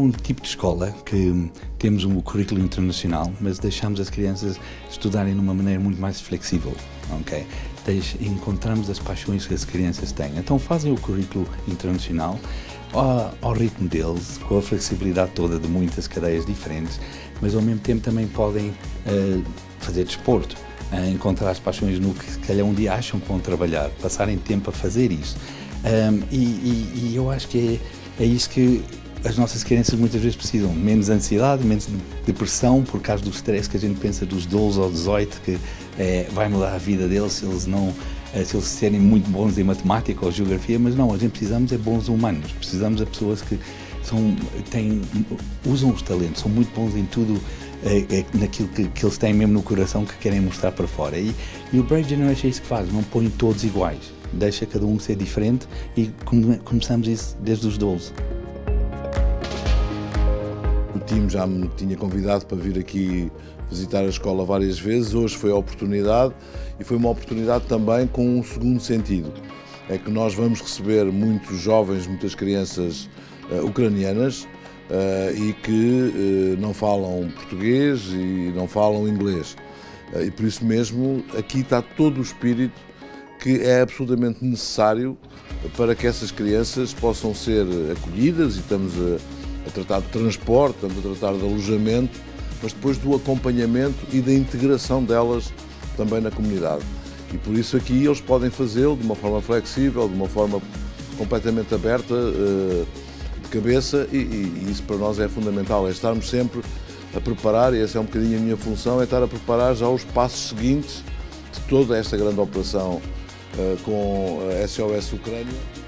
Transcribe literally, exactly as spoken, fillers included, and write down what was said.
um tipo de escola que temos um currículo internacional, mas deixamos as crianças estudarem de uma maneira muito mais flexível, ok? Deix, encontramos as paixões que as crianças têm. Então fazem o currículo internacional ao, ao ritmo deles, com a flexibilidade toda de muitas cadeias diferentes, mas ao mesmo tempo também podem uh, fazer desporto, uh, encontrar as paixões no que se calhar um dia acham que vão trabalhar, passarem tempo a fazer isso. Um, e, e, e eu acho que é, é isso que as nossas crianças muitas vezes precisam, menos ansiedade, menos depressão por causa do stress que a gente pensa dos doze ou dezoito, que é, vai mudar a vida deles se eles não, se eles serem muito bons em matemática ou geografia, mas não, a gente precisamos é bons humanos, precisamos de pessoas que são, têm, usam os talentos, são muito bons em tudo, é, é, naquilo que, que eles têm mesmo no coração que querem mostrar para fora. E, e o Brave Generation é isso que faz, não põe todos iguais, deixa cada um ser diferente e come, começamos isso desde os doze. O time já me tinha convidado para vir aqui visitar a escola várias vezes, hoje foi a oportunidade e foi uma oportunidade também com um segundo sentido. É que nós vamos receber muitos jovens, muitas crianças uh, ucranianas uh, e que uh, não falam português e não falam inglês. Uh, e por isso mesmo aqui está todo o espírito que é absolutamente necessário para que essas crianças possam ser acolhidas, e estamos a a tratar de transporte, estamos a tratar de alojamento, mas depois do acompanhamento e da integração delas também na comunidade. E por isso aqui eles podem fazê-lo de uma forma flexível, de uma forma completamente aberta, de cabeça, e, e isso para nós é fundamental, é estarmos sempre a preparar, e essa é um bocadinho a minha função, é estar a preparar já os passos seguintes de toda esta grande operação com a S O S Ucrânia.